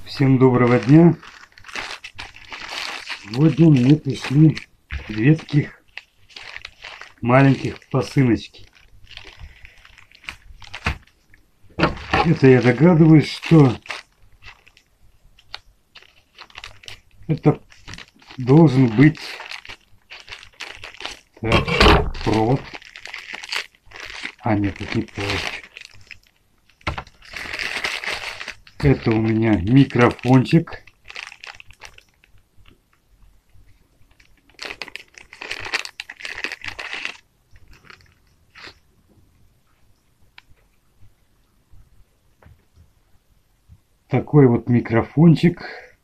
Всем доброго дня. Сегодня мне пришли две таких маленьких посылочки. Это я догадываюсь, что это должен быть провод. А нет, это не провод. Это у меня микрофончик. Такой вот микрофончик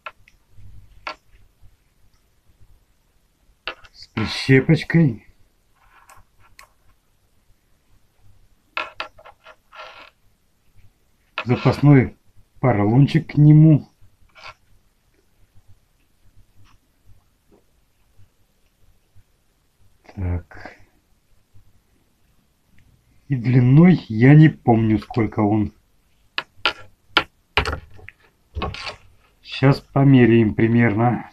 с прищепочкой. Запасной поролончик к нему. Так. И длиной я не помню, сколько он. Сейчас померяем примерно.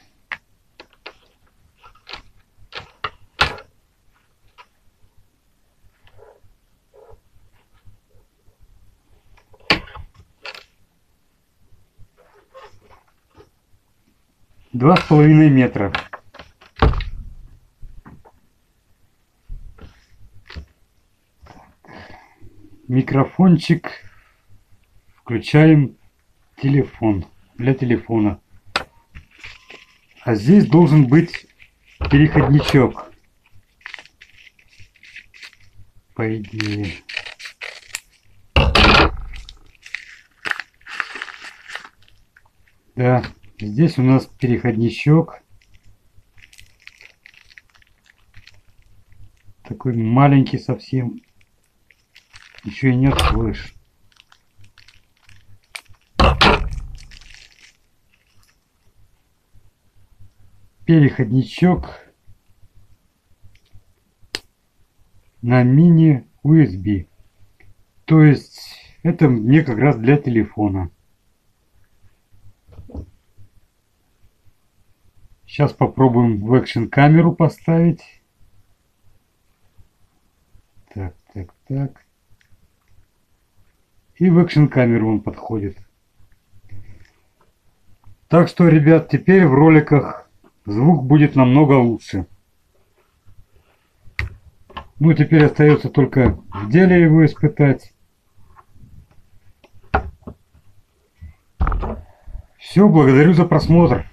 Два с половиной метра. Микрофончик. Включаем телефон. Для телефона. А здесь должен быть переходничок. По идее. Да. Здесь у нас переходничок. Такой маленький совсем. Еще и не слышь. Переходничок на мини USB. То есть это мне как раз для телефона. Сейчас попробуем в экшн камеру поставить. Так. И в экшн камеру он подходит. Так что, ребят, теперь в роликах звук будет намного лучше. Ну, теперь остается только в деле его испытать. Все, благодарю за просмотр.